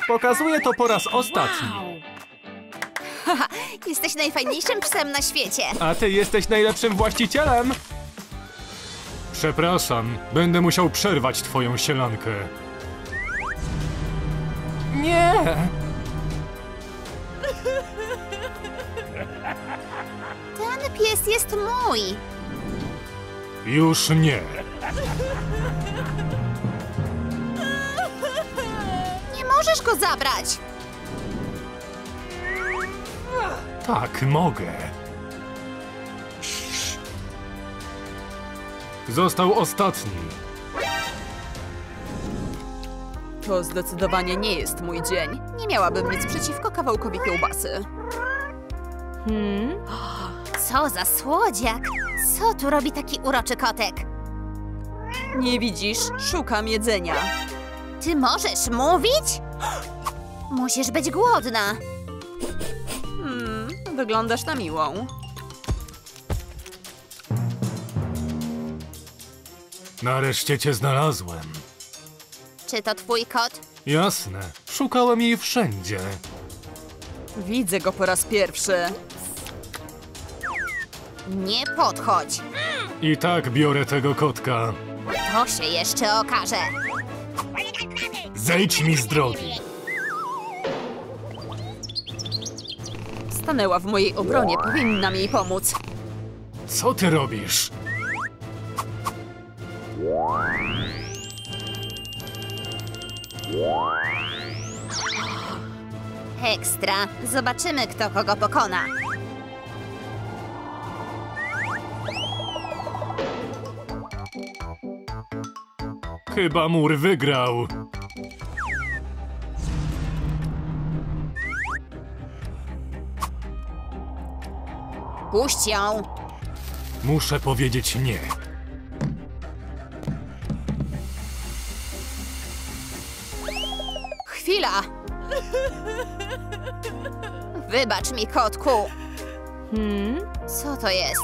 Pokazuję to po raz ostatni. Haha, jesteś najfajniejszym psem na świecie. A ty jesteś najlepszym właścicielem. Przepraszam, będę musiał przerwać twoją sielankę. Nie! Ten pies jest mój. Już nie. Nie możesz go zabrać. Tak, mogę. Został ostatni. To zdecydowanie nie jest mój dzień. Nie miałabym nic przeciwko kawałkowi kiełbasy. Co za słodziak. Co tu robi taki uroczy kotek? Nie widzisz? Szukam jedzenia. Ty możesz mówić? Musisz być głodna. Wyglądasz na miłą. Nareszcie cię znalazłem. Czy to twój kot? Jasne, szukałem jej wszędzie. Widzę go po raz pierwszy. Nie podchodź. I tak biorę tego kotka. To się jeszcze okaże. Zejdź mi z drogi. Stanęła w mojej obronie, powinnam jej pomóc. Co ty robisz? Ekstra. Zobaczymy, kto kogo pokona. Chyba mur wygrał. Puść ją. Muszę powiedzieć nie. Chwila. Wybacz mi, kotku. Co to jest?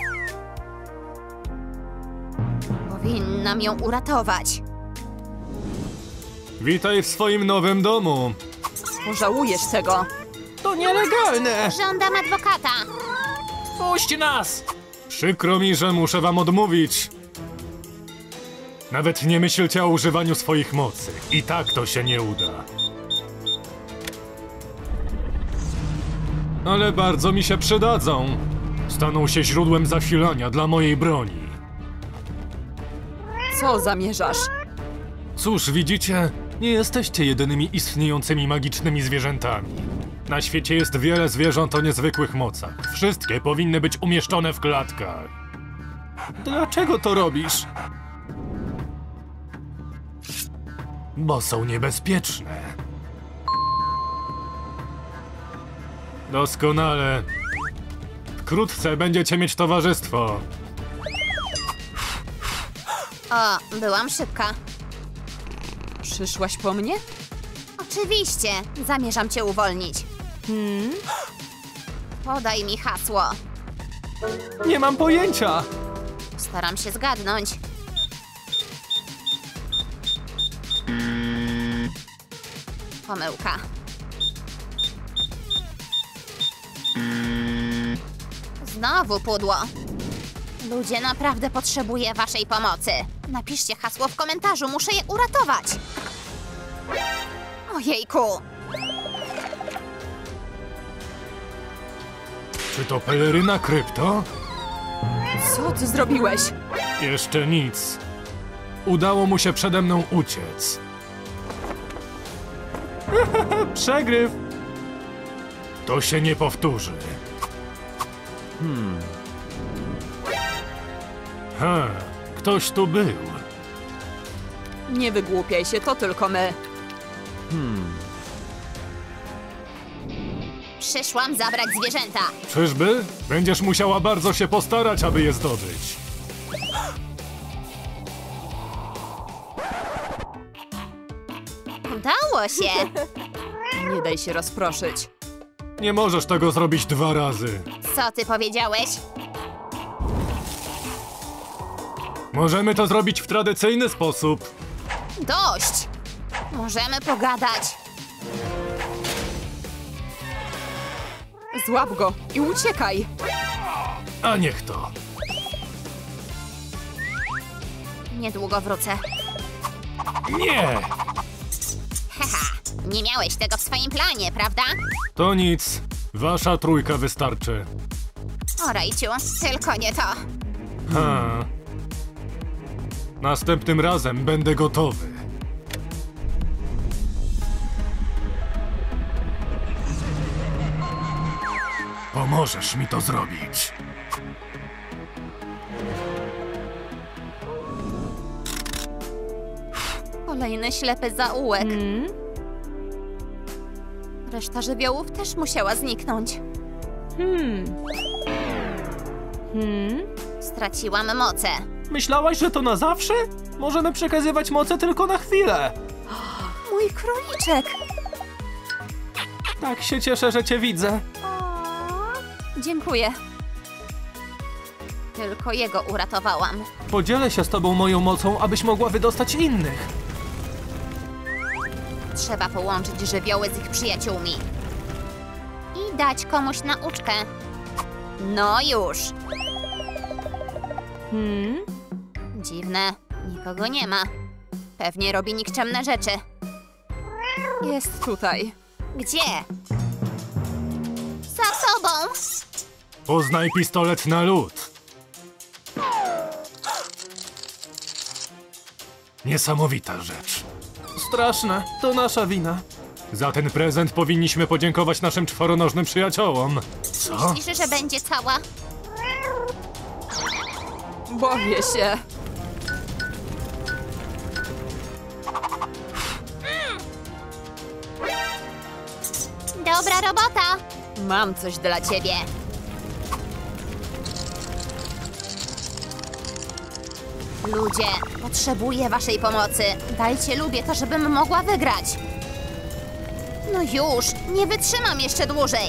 Powinnam ją uratować. Witaj w swoim nowym domu. Pożałujesz tego. To nielegalne! Żądam adwokata. Puść nas! Przykro mi, że muszę wam odmówić. Nawet nie myślcie o używaniu swoich mocy. I tak to się nie uda. Ale bardzo mi się przydadzą. Staną się źródłem zasilania dla mojej broni. Co zamierzasz? Cóż, widzicie? Nie jesteście jedynymi istniejącymi magicznymi zwierzętami. Na świecie jest wiele zwierząt o niezwykłych mocach. Wszystkie powinny być umieszczone w klatkach. Dlaczego to robisz? Bo są niebezpieczne. Doskonale. Wkrótce będziecie mieć towarzystwo. O, byłam szybka. Przyszłaś po mnie? Oczywiście. Zamierzam cię uwolnić. Podaj mi hasło. Nie mam pojęcia. Staram się zgadnąć. Pomyłka. Znowu pudło. Ludzie naprawdę potrzebują waszej pomocy. Napiszcie hasło w komentarzu, muszę je uratować. Ojejku. Czy to peleryna krypto? Co ty zrobiłeś? Jeszcze nic. Udało mu się przede mną uciec. Przegryw. To się nie powtórzy. Ktoś tu był. Nie wygłupiaj się, to tylko my. Przyszłam zabrać zwierzęta. Czyżby? Będziesz musiała bardzo się postarać, aby je zdobyć. Udało się. Nie daj się rozproszyć. Nie możesz tego zrobić 2 razy. Co ty powiedziałeś? Możemy to zrobić w tradycyjny sposób. Dość. Możemy pogadać. Złap go i uciekaj. A niech to. Niedługo wrócę. Nie! Haha, nie miałeś tego w swoim planie, prawda? To nic. Wasza trójka wystarczy. O, Rajciu, tylko nie to. Ha. Następnym razem będę gotowy. Pomożesz mi to zrobić. Kolejny ślepy zaułek. Reszta żywiołów też musiała zniknąć. Straciłam moce. Myślałaś, że to na zawsze? Możemy przekazywać moce tylko na chwilę. Mój króliczek. Tak się cieszę, że cię widzę. Dziękuję. Tylko jego uratowałam. Podzielę się z tobą moją mocą, abyś mogła wydostać innych. Trzeba połączyć żywioły z ich przyjaciółmi. I dać komuś nauczkę. No już. Dziwne, nikogo nie ma. Pewnie robi nikczemne rzeczy. Jest tutaj. Gdzie? Za sobą. Poznaj pistolet na lód. Niesamowita rzecz. Straszne, to nasza wina. Za ten prezent powinniśmy podziękować naszym czworonożnym przyjaciołom. Co? Myślisz, że będzie cała? Boję się. Dobra robota. Mam coś dla ciebie. Ludzie, potrzebuję waszej pomocy. Dajcie lubię to, żebym mogła wygrać. No już, nie wytrzymam jeszcze dłużej.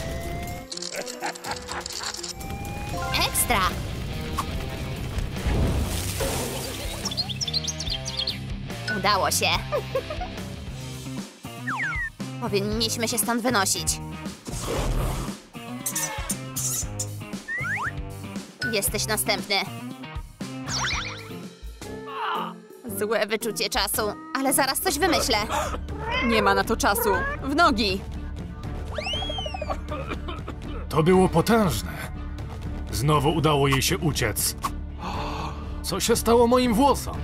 Ekstra. Udało się. Powinniśmy się stąd wynosić. Jesteś następny. Złe wyczucie czasu, ale zaraz coś wymyślę. Nie ma na to czasu. W nogi. To było potężne. Znowu udało jej się uciec. Co się stało moim włosom?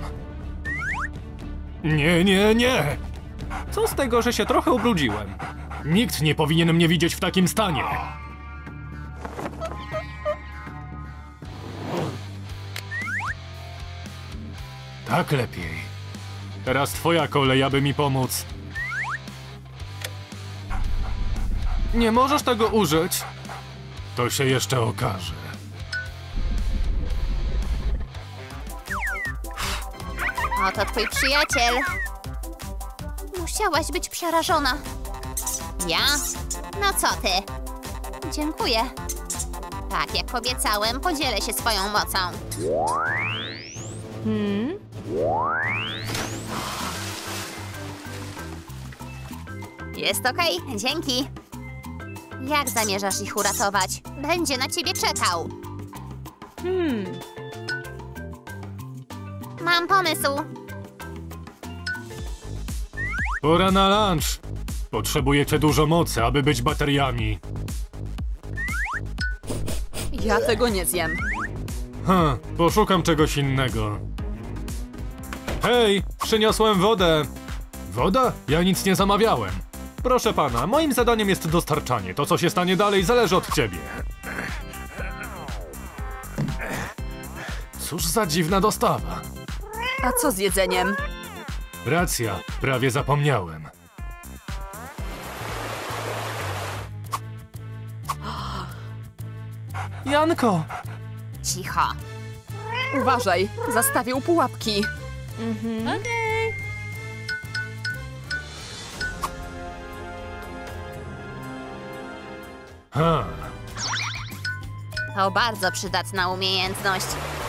Nie, nie, nie! Co z tego, że się trochę ubrudziłem? Nikt nie powinien mnie widzieć w takim stanie. Tak lepiej. Teraz twoja kolej, aby mi pomóc. Nie możesz tego użyć. To się jeszcze okaże. Oto twój przyjaciel. Musiałaś być przerażona. Ja? No co ty? Dziękuję. Tak jak obiecałem, podzielę się swoją mocą. Jest okej, dzięki. Jak zamierzasz ich uratować? Będzie na ciebie czekał. Mam pomysł. Pora na lunch. Potrzebujecie dużo mocy, aby być bateriami. Ja tego nie zjem. Poszukam czegoś innego. Hej, przyniosłem wodę. Woda? Ja nic nie zamawiałem. Proszę pana, moim zadaniem jest dostarczanie. To, co się stanie dalej, zależy od ciebie. Cóż za dziwna dostawa. A co z jedzeniem? Racja, prawie zapomniałem. Janko! Cicho. Uważaj, zastawił pułapki. To bardzo przydatna umiejętność.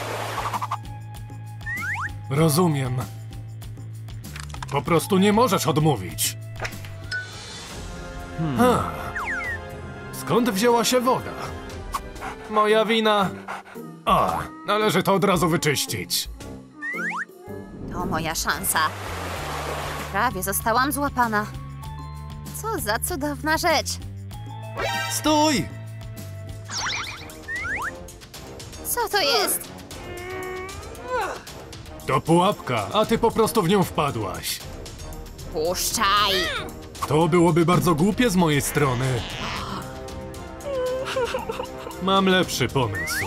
Rozumiem. Po prostu nie możesz odmówić. Skąd wzięła się woda? Moja wina. A, należy to od razu wyczyścić. To moja szansa. Prawie zostałam złapana. Co za cudowna rzecz. Stój! Co to jest? To pułapka, a ty po prostu w nią wpadłaś. Puszczaj! To byłoby bardzo głupie z mojej strony. Mam lepszy pomysł.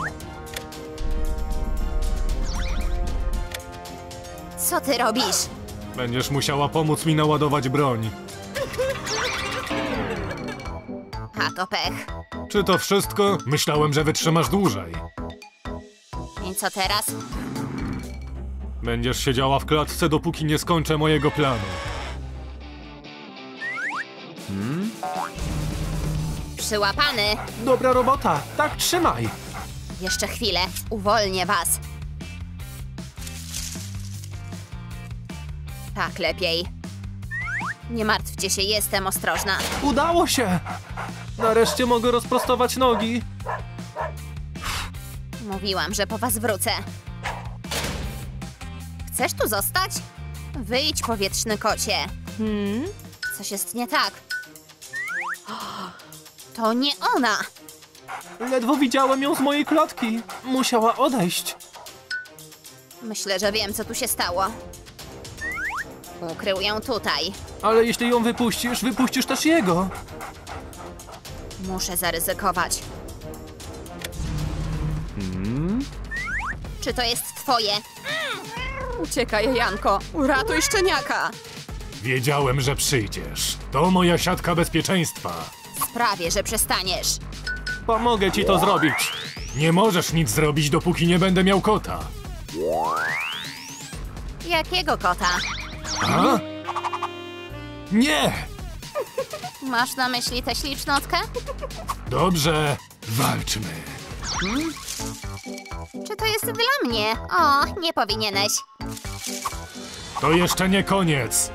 Co ty robisz? Będziesz musiała pomóc mi naładować broń. A to pech. Czy to wszystko? Myślałem, że wytrzymasz dłużej. I co teraz? Będziesz siedziała w klatce, dopóki nie skończę mojego planu. Przyłapany. Dobra robota. Tak trzymaj. Jeszcze chwilę. Uwolnię was. Tak lepiej. Nie martwcie się, jestem ostrożna. Udało się. Nareszcie mogę rozprostować nogi. Mówiłam, że po was wrócę. Chcesz tu zostać? Wyjdź, powietrzny kocie. Coś jest nie tak. To nie ona! Ledwo widziałem ją z mojej klatki. Musiała odejść. Myślę, że wiem, co tu się stało. Ukrył ją tutaj. Ale jeśli ją wypuścisz, wypuścisz też jego. Muszę zaryzykować. Czy to jest twoje? Uciekaj, Janko. Uratuj szczeniaka. Wiedziałem, że przyjdziesz. To moja siatka bezpieczeństwa. Sprawię, że przestaniesz. Pomogę ci to zrobić. Nie możesz nic zrobić, dopóki nie będę miał kota. Jakiego kota? A? Nie! Masz na myśli tę ślicznotkę? Dobrze, walczmy. Czy to jest dla mnie? O, nie powinieneś. To jeszcze nie koniec.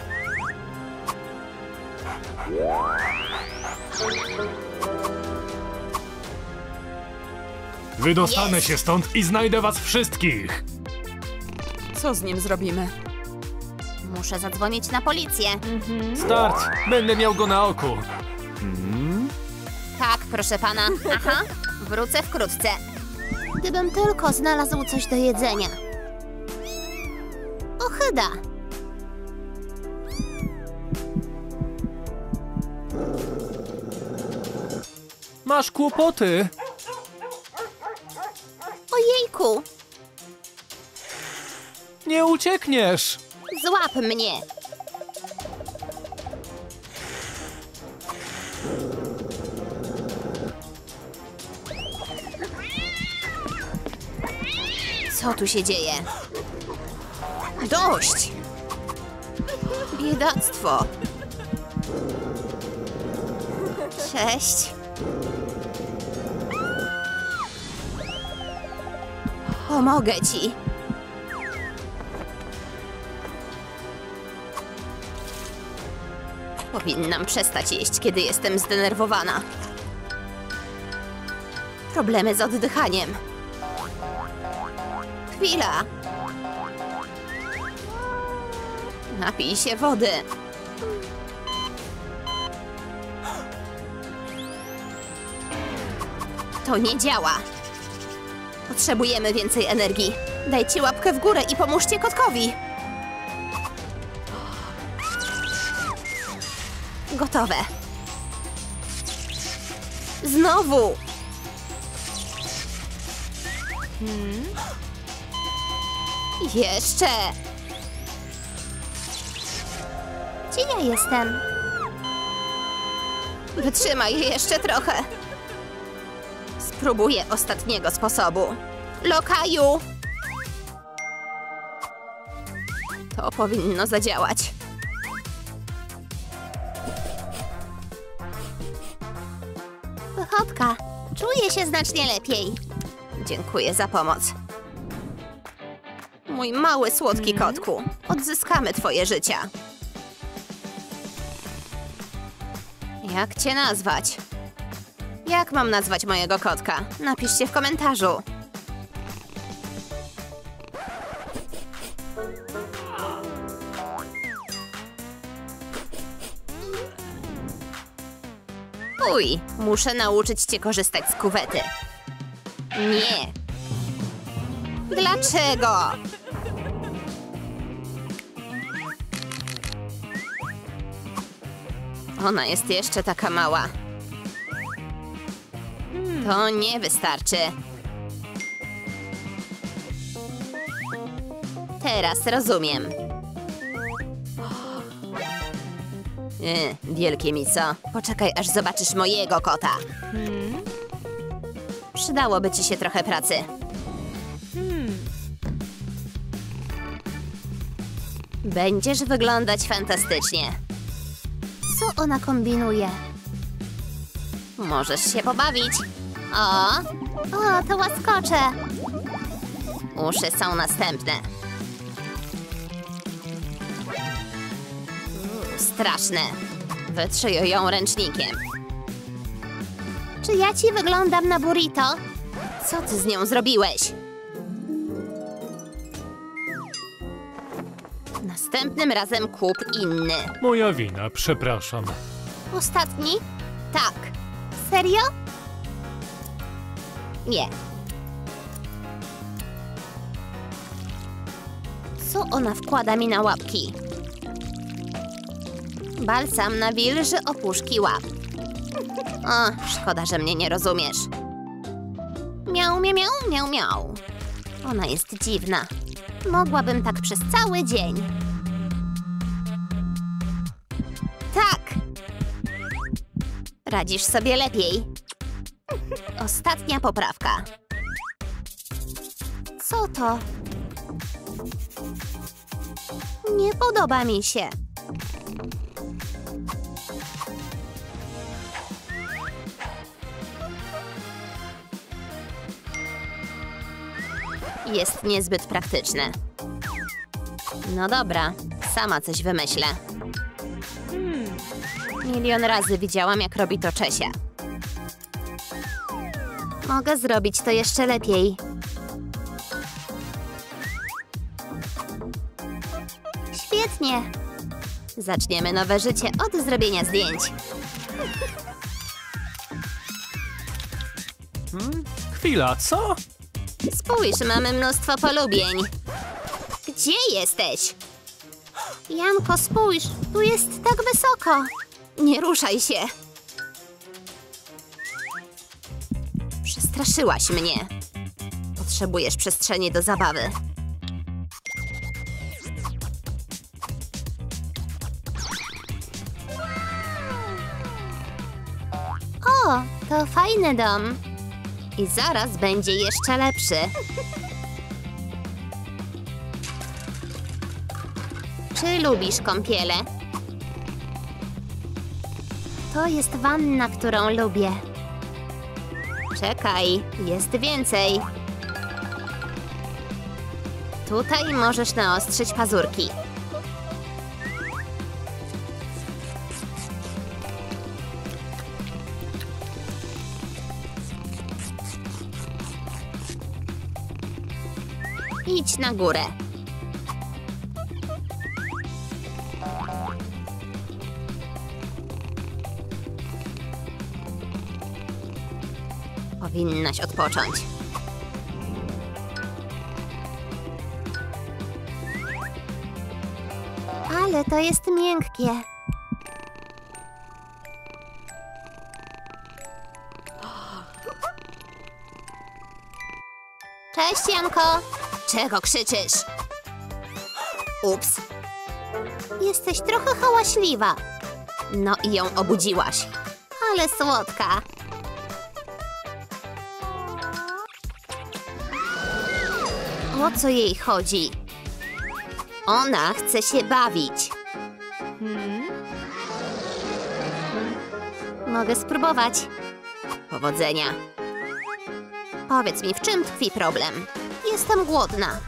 Wydostanę Jest. się stąd i znajdę was wszystkich. Co z nim zrobimy? Muszę zadzwonić na policję. Start. Będę miał go na oku. Tak, proszę pana. Aha, wrócę wkrótce. Gdybym tylko znalazł coś do jedzenia. Ochyda. Masz kłopoty. Ojejku, Nie uciekniesz. złap mnie. Co tu się dzieje? Dość! Biedactwo. Cześć. Pomogę ci. Powinnam przestać jeść, kiedy jestem zdenerwowana. Problemy z oddychaniem. Chwila. Napij się wody. To nie działa. Potrzebujemy więcej energii. Dajcie łapkę w górę i pomóżcie kotkowi. Gotowe. Znowu. Jeszcze. Gdzie ja jestem? Wytrzymaj jeszcze trochę. Spróbuję ostatniego sposobu. Lokaju! To powinno zadziałać. Pychotka, czuję się znacznie lepiej. Dziękuję za pomoc. Mój mały, słodki kotku, odzyskamy twoje życia. Jak cię nazwać? Jak mam nazwać mojego kotka? Napiszcie w komentarzu. Uj, muszę nauczyć cię korzystać z kuwety. Nie. Dlaczego? Ona jest jeszcze taka mała. To nie wystarczy. Teraz rozumiem. Wielkie mi co? Poczekaj, aż zobaczysz mojego kota. Przydałoby ci się trochę pracy. Będziesz wyglądać fantastycznie. Co ona kombinuje? Możesz się pobawić. O, to łaskocze. Uszy są następne. Straszne. Wytrzyj ją ręcznikiem. Czy ja ci wyglądam na burrito? Co ty z nią zrobiłeś? Następnym razem kup inny. Moja wina, przepraszam. Ostatni? Tak. Serio? Nie. Co ona wkłada mi na łapki? Balsam nawilży opuszki łap. O, szkoda, że mnie nie rozumiesz. Miau, miau, miau, miau, miau. Ona jest dziwna. Mogłabym tak przez cały dzień. Tak! Radzisz sobie lepiej. Ostatnia poprawka. Co to? Nie podoba mi się. Jest niezbyt praktyczne. No dobra, sama coś wymyślę. Milion razy widziałam, jak robi to Czesia. Mogę zrobić to jeszcze lepiej. Świetnie. Zaczniemy nowe życie od zrobienia zdjęć. Chwila, co? Spójrz, mamy mnóstwo polubień. Gdzie jesteś? Janko, spójrz, tu jest tak wysoko. Nie ruszaj się. Przestraszyłaś mnie. Potrzebujesz przestrzeni do zabawy. O, to fajny dom. I zaraz będzie jeszcze lepszy. Czy lubisz kąpiele? To jest wanna, którą lubię. Czekaj, jest więcej. Tutaj możesz naostrzyć pazurki. Idź na górę. Powinnaś odpocząć. Ale to jest miękkie. Cześć, Janko. Czego krzyczysz? Ups. Jesteś trochę hałaśliwa. No i ją obudziłaś. Ale słodka. O co jej chodzi? Ona chce się bawić. Mogę spróbować. Powodzenia. Powiedz mi, w czym tkwi problem? Jestem głodna.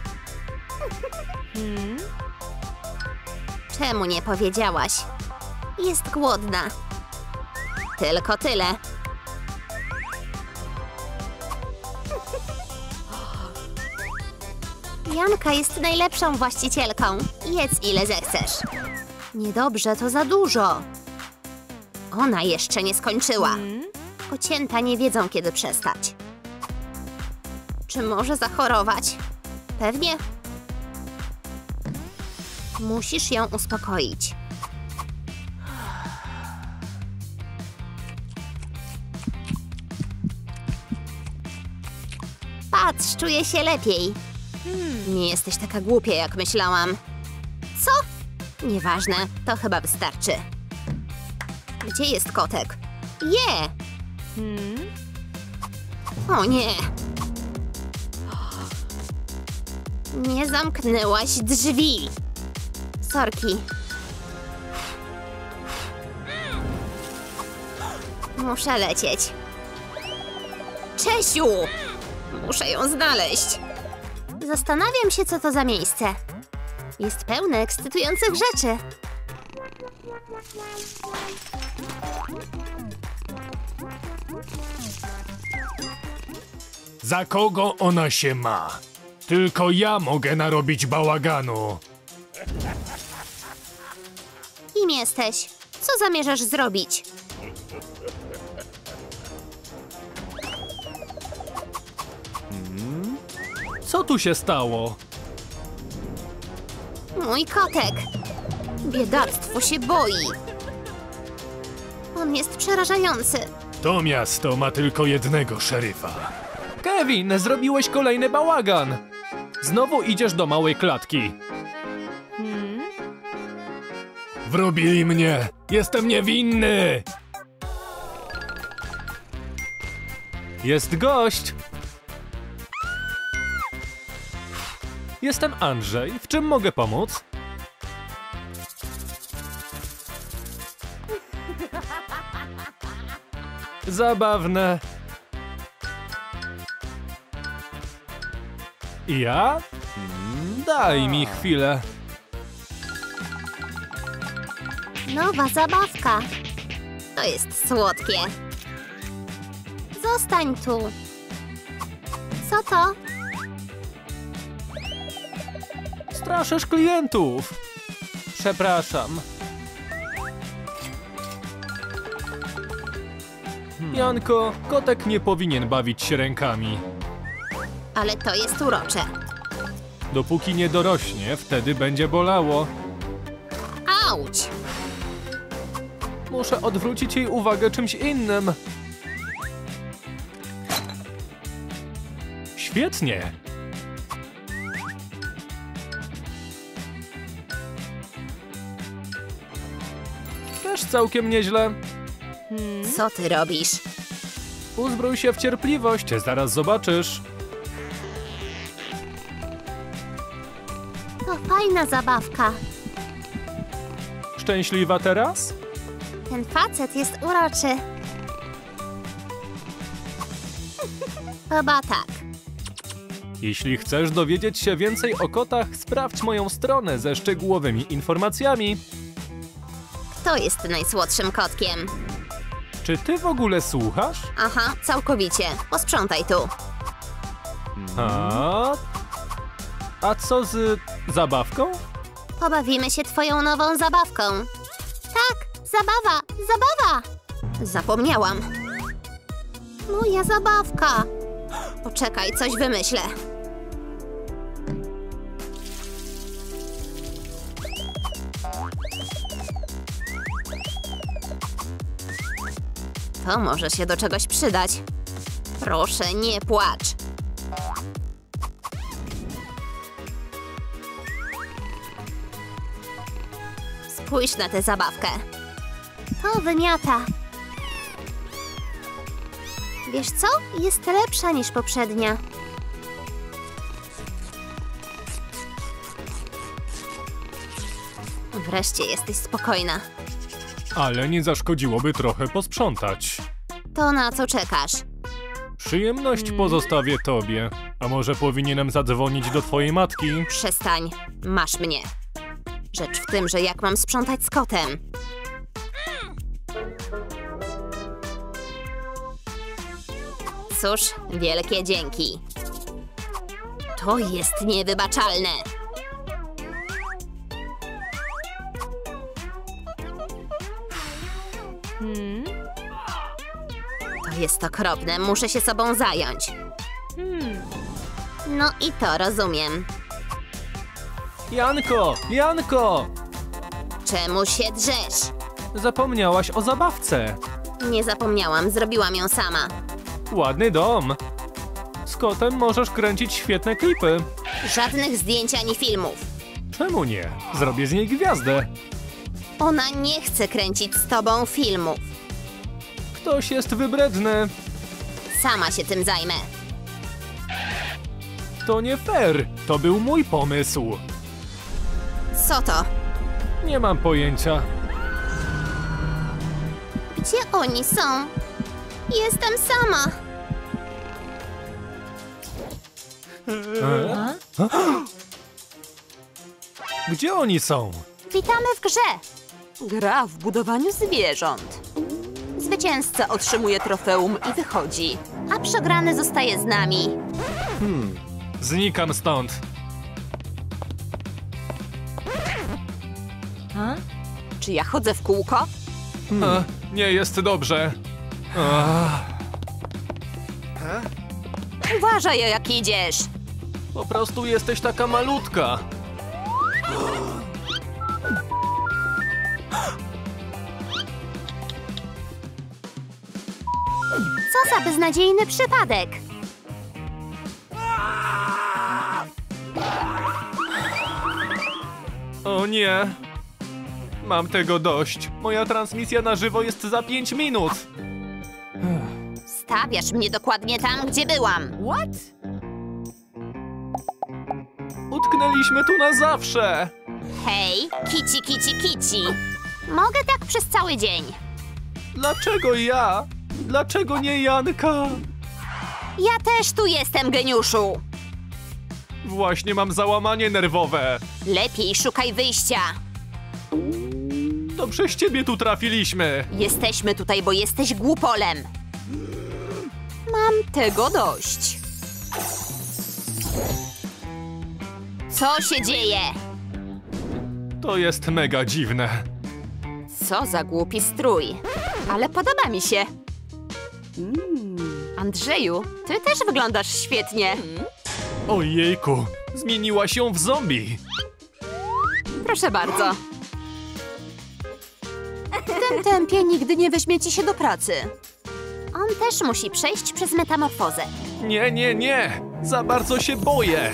Czemu nie powiedziałaś? Jest głodna. Tylko tyle. Janka jest najlepszą właścicielką. Jedz ile zechcesz. Niedobrze, to za dużo. Ona jeszcze nie skończyła. Kocięta nie wiedzą, kiedy przestać. Czy może zachorować? Pewnie. Musisz ją uspokoić. Patrz, czuję się lepiej. Nie jesteś taka głupia, jak myślałam. Co? Nieważne, to chyba wystarczy. Gdzie jest kotek? Je! O nie! Nie zamknęłaś drzwi. Sorki. Muszę lecieć. Czesiu! Muszę ją znaleźć. Zastanawiam się, co to za miejsce. Jest pełne ekscytujących rzeczy. Za kogo ona się ma? Tylko ja mogę narobić bałaganu. Kim jesteś? Co zamierzasz zrobić? Co tu się stało? Mój kotek. Biedactwo się boi. On jest przerażający. To miasto ma tylko jednego szeryfa. Kevin, zrobiłeś kolejny bałagan. Znowu idziesz do małej klatki. Wrobili mnie! Jestem niewinny! Jest gość. Jestem Andrzej. W czym mogę pomóc? Zabawne. Ja? Daj mi chwilę. Nowa zabawka. To jest słodkie. Zostań tu. Co to? Straszysz klientów. Przepraszam. Janko, kotek nie powinien bawić się rękami. Ale to jest urocze. Dopóki nie dorośnie, wtedy będzie bolało. Auć! Muszę odwrócić jej uwagę czymś innym. Świetnie! Też całkiem nieźle. Co ty robisz? Uzbrój się w cierpliwość, zaraz zobaczysz. To fajna zabawka. Szczęśliwa teraz? Ten facet jest uroczy. Chyba tak. Jeśli chcesz dowiedzieć się więcej o kotach, sprawdź moją stronę ze szczegółowymi informacjami. Kto jest najsłodszym kotkiem? Czy ty w ogóle słuchasz? Aha, całkowicie. Posprzątaj tu. A co z zabawką? Pobawimy się twoją nową zabawką. Tak, zabawa, zabawa! Zapomniałam. Moja zabawka. Poczekaj, coś wymyślę. To może się do czegoś przydać. Proszę, nie płacz. Spójrz na tę zabawkę. To wymiata. Wiesz co? Jest lepsza niż poprzednia. Wreszcie jesteś spokojna. Ale nie zaszkodziłoby trochę posprzątać. To na co czekasz? Przyjemność pozostawię tobie. A może powinienem zadzwonić do twojej matki? Przestań. Masz mnie. Rzecz w tym, że jak mam sprzątać z kotem? Cóż, wielkie dzięki. To jest niewybaczalne. To jest okropne, muszę się sobą zająć. No i to rozumiem. Janko! Janko! Czemu się drzesz? Zapomniałaś o zabawce. Nie zapomniałam, zrobiłam ją sama. Ładny dom. Z kotem możesz kręcić świetne klipy. Żadnych zdjęć ani filmów. Czemu nie? Zrobię z niej gwiazdę. Ona nie chce kręcić z tobą filmów. Ktoś jest wybredny. Sama się tym zajmę. To nie fair. To był mój pomysł. Co to? Nie mam pojęcia. Gdzie oni są? Jestem sama. Gdzie oni są? Witamy w grze. Gra w budowaniu zwierząt. Zwycięzca otrzymuje trofeum i wychodzi. A przegrany zostaje z nami. Znikam stąd. Czy ja chodzę w kółko? Nie jest dobrze. Uważaj, jak idziesz. Po prostu jesteś taka malutka. Co za beznadziejny przypadek. O nie. Mam tego dość. Moja transmisja na żywo jest za 5 minut. Stawiasz mnie dokładnie tam, gdzie byłam. What? Utknęliśmy tu na zawsze. Hej, kici, kici, kici. Mogę tak przez cały dzień. Dlaczego ja? Dlaczego nie Janka? Ja też tu jestem, geniuszu. Właśnie mam załamanie nerwowe. Lepiej szukaj wyjścia. To przez ciebie tu trafiliśmy. Jesteśmy tutaj, bo jesteś głupolem. Mam tego dość. Co się dzieje? To jest mega dziwne. Co za głupi strój. Ale podoba mi się. Andrzeju, ty też wyglądasz świetnie. Ojejku, zmieniła się w zombie. Proszę bardzo. W tym tempie nigdy nie weźmie ci się do pracy. On też musi przejść przez metamorfozę. Nie, nie, nie. Za bardzo się boję.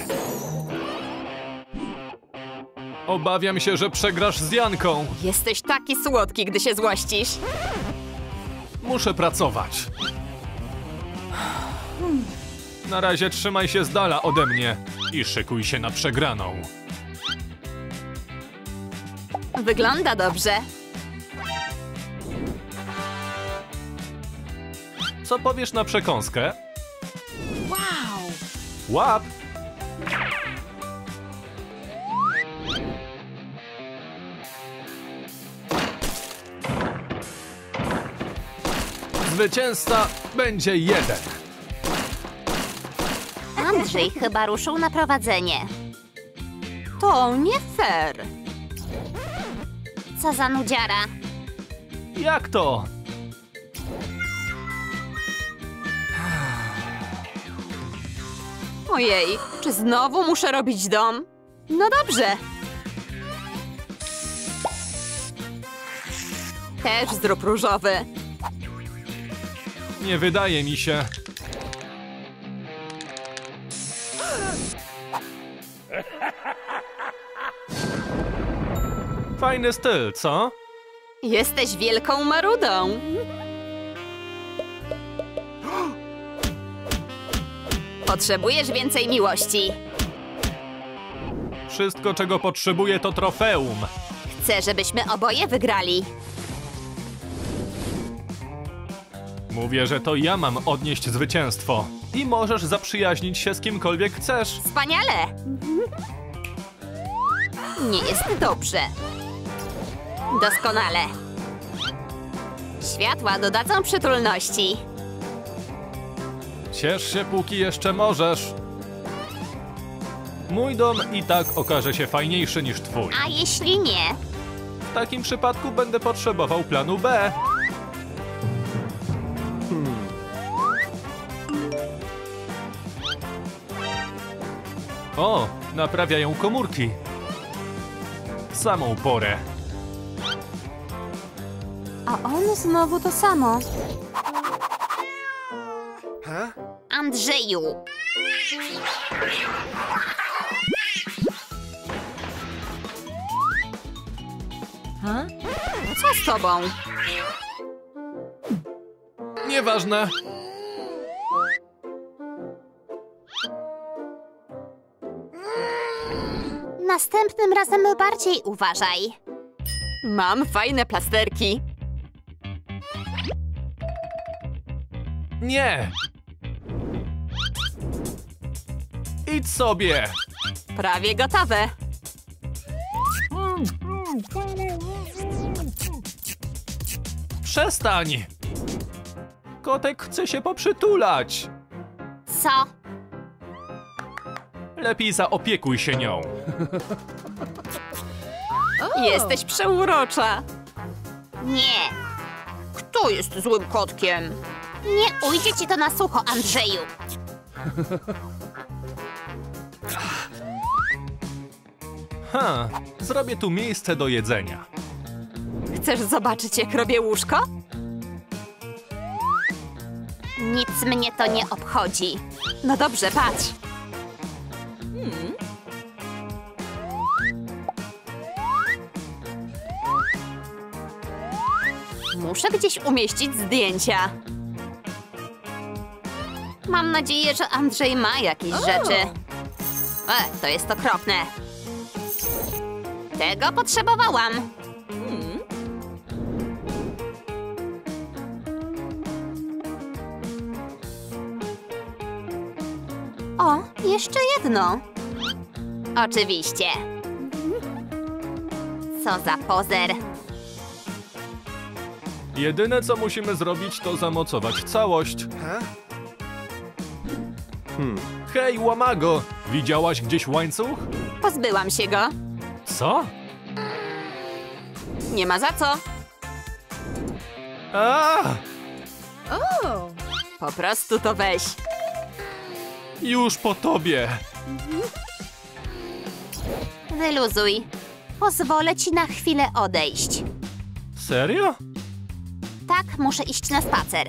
Obawiam się, że przegrasz z Janką. Jesteś taki słodki, gdy się złościsz. Muszę pracować. Na razie trzymaj się z dala ode mnie i szykuj się na przegraną. Wygląda dobrze. Co powiesz na przekąskę? Wow! Łap! Zwycięzca będzie jeden. Andrzej chyba ruszył na prowadzenie. To nie fair. Co za nudziara. Jak to? Ojej, czy znowu muszę robić dom? No dobrze. Też zrób różowy. Nie wydaje mi się. Fajny styl, co? Jesteś wielką marudą. Potrzebujesz więcej miłości. Wszystko, czego potrzebuję, to trofeum. Chcę, żebyśmy oboje wygrali. Mówię, że to ja mam odnieść zwycięstwo. I możesz zaprzyjaźnić się z kimkolwiek chcesz. Wspaniale! Nie jest dobrze. Doskonale. Światła dodadzą przytulności. Ciesz się, póki jeszcze możesz. Mój dom i tak okaże się fajniejszy niż twój. A jeśli nie? W takim przypadku będę potrzebował planu B. O, naprawiają komórki. W samą porę. A on znowu to samo. Andrzeju! Co z tobą? Nieważne. Następnym razem bardziej uważaj. Mam fajne plasterki. Nie! Idź sobie! Prawie gotowe. Przestań! Kotek chce się poprzytulać. Co? Lepiej zaopiekuj się nią. Jesteś przeurocza. Nie. Kto jest złym kotkiem? Nie ujdzie ci to na sucho, Andrzeju. Zrobię tu miejsce do jedzenia. Chcesz zobaczyć, jak robię łóżko? Nic mnie to nie obchodzi. No dobrze, patrz. Muszę gdzieś umieścić zdjęcia. Mam nadzieję, że Andrzej ma jakieś rzeczy. To jest okropne. Tego potrzebowałam. O, jeszcze jedno. Oczywiście. Co za pozer. Jedyne, co musimy zrobić, to zamocować całość. Hej, łamago! Widziałaś gdzieś łańcuch? Pozbyłam się go. Co? Nie ma za co. A! Po prostu to weź. Już po tobie! Wyluzuj. Pozwolę ci na chwilę odejść. Serio? Tak, muszę iść na spacer.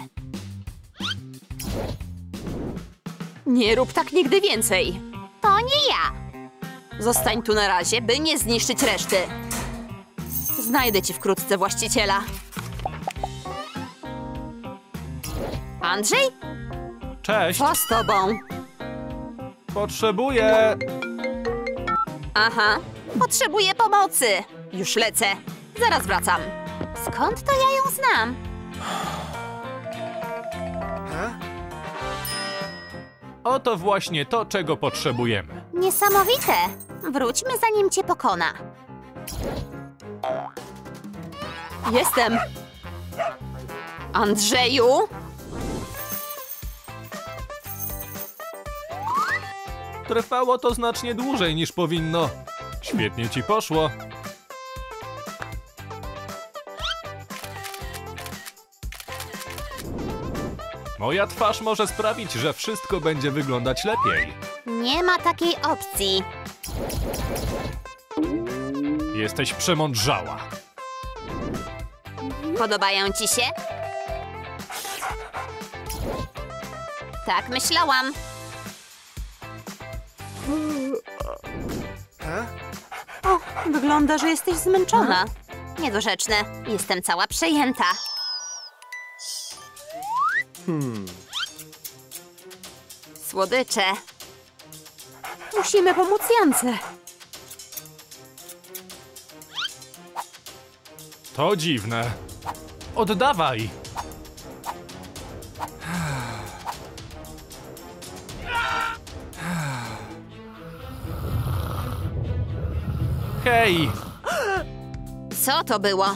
Nie rób tak nigdy więcej. To nie ja. Zostań tu na razie, by nie zniszczyć reszty. Znajdę ci wkrótce właściciela. Andrzej? Cześć! Co z tobą? Potrzebuję... Aha, Potrzebuję pomocy. już lecę. Zaraz wracam. Skąd to ja ją znam? Oto właśnie to, czego potrzebujemy. Niesamowite. Wróćmy, zanim cię pokona. Jestem. Andrzeju? Trwało to znacznie dłużej niż powinno. Świetnie ci poszło. Moja twarz może sprawić, że wszystko będzie wyglądać lepiej. Nie ma takiej opcji. Jesteś przemądrzała. Podobają ci się? Tak myślałam. O, wygląda, że jesteś zmęczona. Niedorzeczne. Jestem cała przejęta. Słodycze. Musimy pomóc Jance. To dziwne. Oddawaj! Hej! Co to było?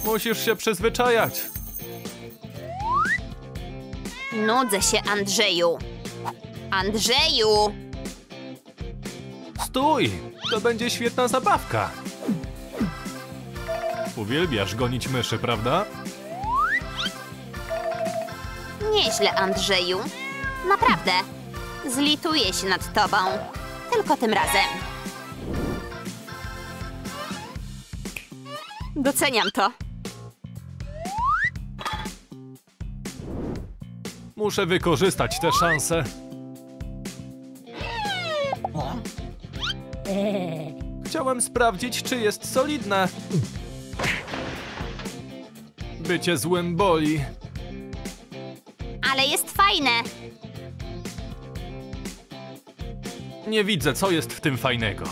Musisz się przyzwyczajać. Nudzę się, Andrzeju. Andrzeju! Stój! To będzie świetna zabawka. Uwielbiasz gonić myszy, prawda? Nieźle, Andrzeju. Naprawdę. Zlituję się nad tobą. Tylko tym razem. Doceniam to. Muszę wykorzystać tę szansę. Chciałem sprawdzić, czy jest solidne. Bycie złym boli. Ale jest fajne. Nie widzę, co jest w tym fajnego.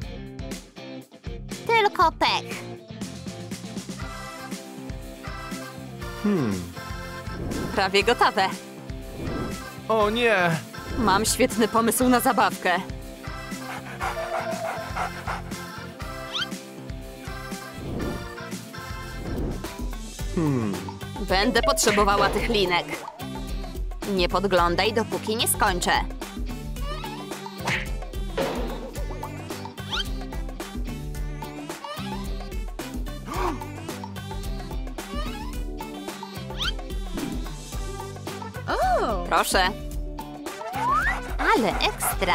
Tylko pech. Prawie gotowe. O nie! Mam świetny pomysł na zabawkę. Będę potrzebowała tych linek. Nie podglądaj, dopóki nie skończę. Proszę. Ale ekstra.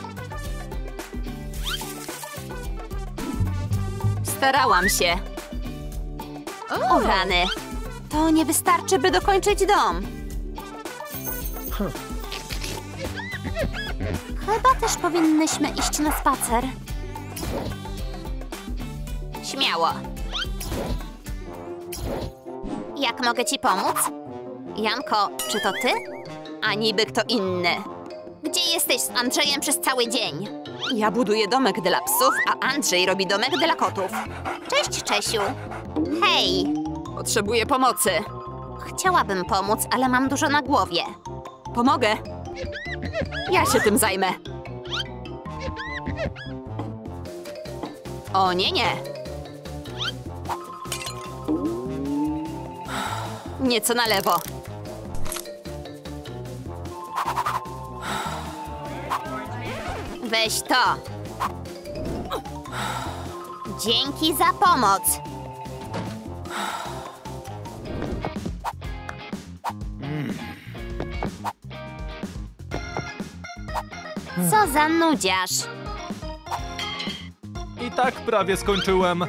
Starałam się. O rany. To nie wystarczy, by dokończyć dom. Chyba też powinnyśmy iść na spacer. Śmiało. Jak mogę ci pomóc? Janko, czy to ty? A niby kto inny? Gdzie jesteś z Andrzejem przez cały dzień? Ja buduję domek dla psów, A Andrzej robi domek dla kotów. Cześć, Czesiu. Hej, potrzebuję pomocy. chciałabym pomóc, ale mam dużo na głowie. Pomogę. Ja się tym zajmę. O nie, nie. Nieco na lewo. Weź to. Dzięki za pomoc. Co za nudziarz. I tak prawie skończyłem.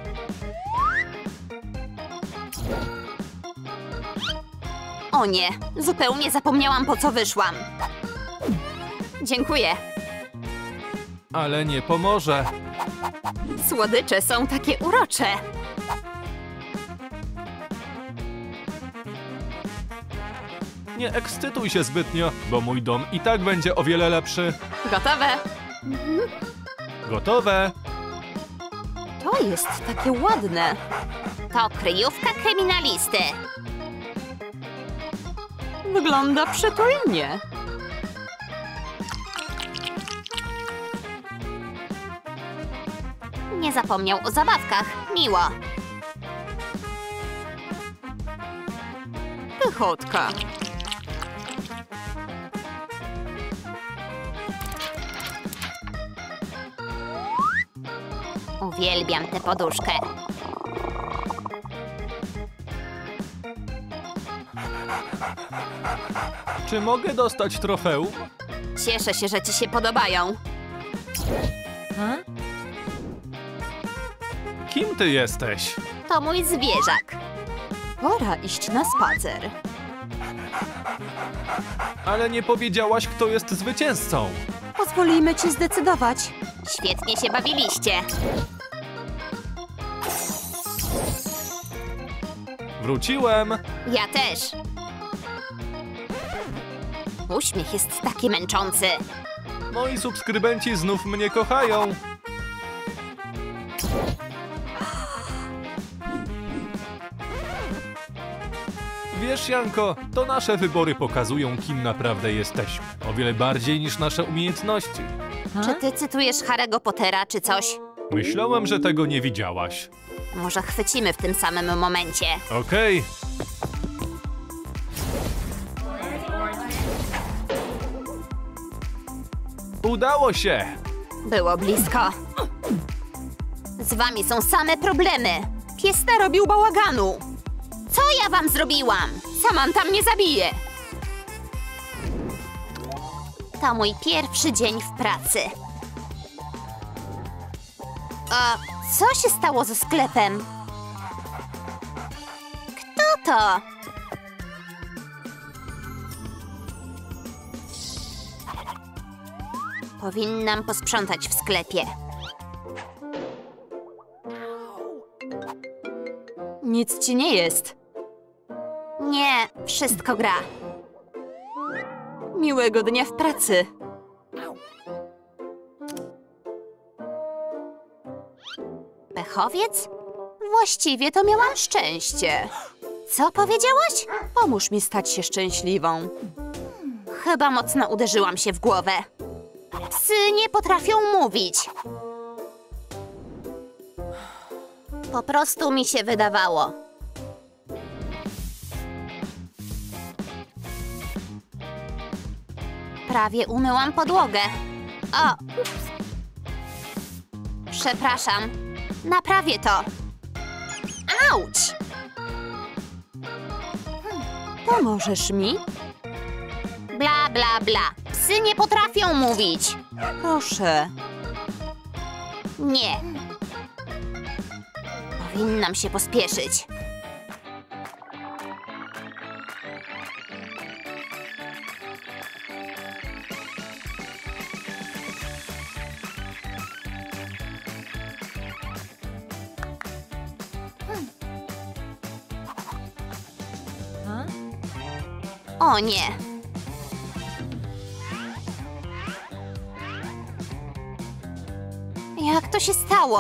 O nie, zupełnie zapomniałam, po co wyszłam. Dziękuję. Ale nie pomoże. Słodycze są takie urocze. Nie ekscytuj się zbytnio, bo mój dom i tak będzie o wiele lepszy. Gotowe. Gotowe? To jest takie ładne. To kryjówka kryminalisty. Wygląda przytulnie. Nie zapomniał o zabawkach. Miło. Pychotka. Uwielbiam tę poduszkę. Czy mogę dostać trofeum? Cieszę się, że ci się podobają. Kim ty jesteś? To mój zwierzak. Pora iść na spacer. Ale nie powiedziałaś, kto jest zwycięzcą. Pozwolimy ci zdecydować. Świetnie się bawiliście. Wróciłem. Ja też. Uśmiech jest taki męczący. Moi subskrybenci znów mnie kochają. Wiesz, Janko, to nasze wybory pokazują, kim naprawdę jesteśmy. O wiele bardziej niż nasze umiejętności. Czy ty cytujesz Harry'ego Pottera czy coś? Myślałem, że tego nie widziałaś. Może chwycimy w tym samym momencie. Okej. Udało się! Było blisko. Z wami są same problemy. Pies narobił bałaganu. Co ja wam zrobiłam? Samantha mnie zabije. To mój pierwszy dzień w pracy. A co się stało ze sklepem? Kto to? Powinnam posprzątać w sklepie. Nic ci nie jest. Nie, wszystko gra. Miłego dnia w pracy. Pechowiec? Właściwie to miałam szczęście. Co powiedziałaś? Pomóż mi stać się szczęśliwą. Chyba mocno uderzyłam się w głowę. Psy nie potrafią mówić. Po prostu mi się wydawało. Prawie umyłam podłogę. O! Przepraszam. Naprawię to. Auć! Pomożesz mi? Bla, bla, bla. Psy nie potrafią mówić. Proszę. Nie. Powinnam się pospieszyć. O nie. Jak to się stało?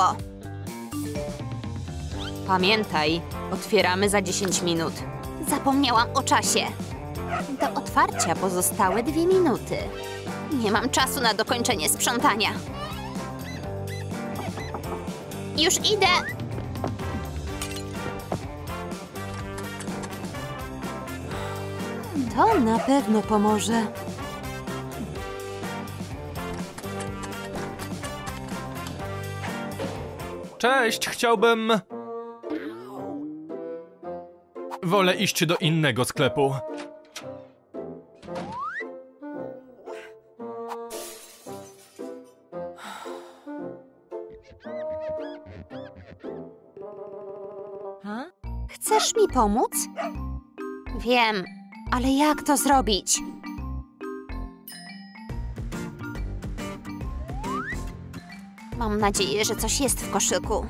Pamiętaj, otwieramy za 10 minut. Zapomniałam o czasie. Do otwarcia pozostały 2 minuty. Nie mam czasu na dokończenie sprzątania. Już idę! To na pewno pomoże. Cześć, chciałbym... Wolę iść do innego sklepu. Chcesz mi pomóc? Wiem, ale jak to zrobić? Mam nadzieję, że coś jest w koszyku.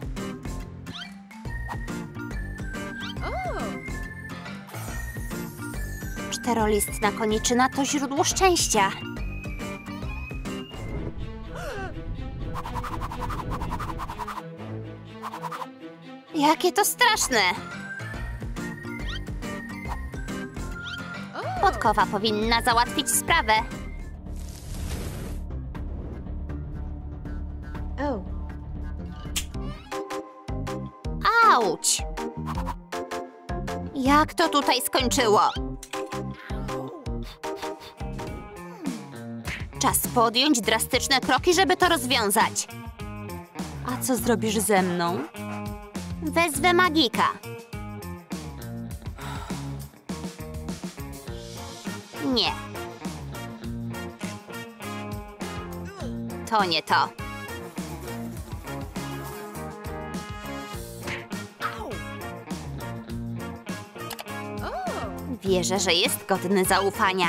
Czterolistna koniczyna to źródło szczęścia. Jakie to straszne! Podkowa powinna załatwić sprawę. Auć! Jak to tutaj skończyło? Czas podjąć drastyczne kroki, żeby to rozwiązać. A co zrobisz ze mną? Wezwę magika. Nie. To nie to. Wierzę, że jest godny zaufania.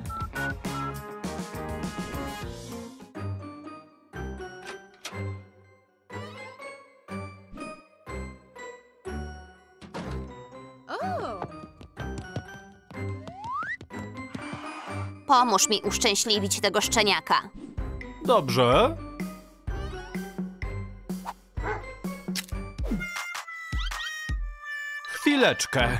Pomóż mi uszczęśliwić tego szczeniaka. Dobrze. Chwileczkę.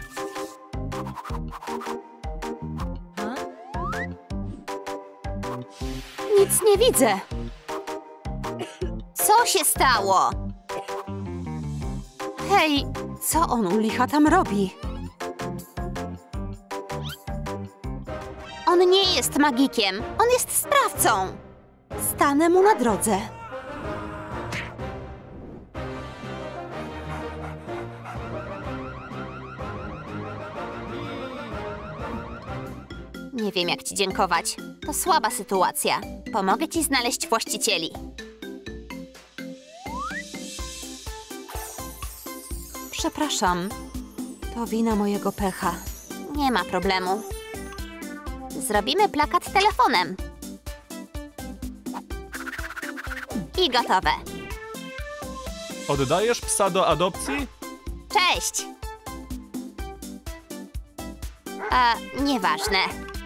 Nic nie widzę. Co się stało? Hej, co on u licha tam robi? On nie jest magikiem, on jest sprawcą. Stanę mu na drodze. Nie wiem, jak ci dziękować. To słaba sytuacja. Pomogę ci znaleźć właścicieli. Przepraszam, to wina mojego pecha. Nie ma problemu. Zrobimy plakat telefonem. I gotowe. Oddajesz psa do adopcji? Cześć! Nieważne.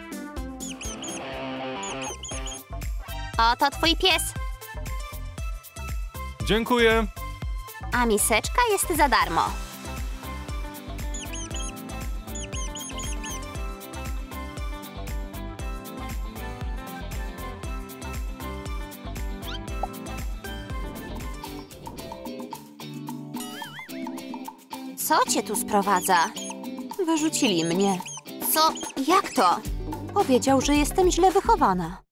Oto twój pies, Dziękuję. a miseczka jest za darmo. Co cię tu sprowadza? Wyrzucili mnie. Co? Jak to? Powiedział, że jestem źle wychowana.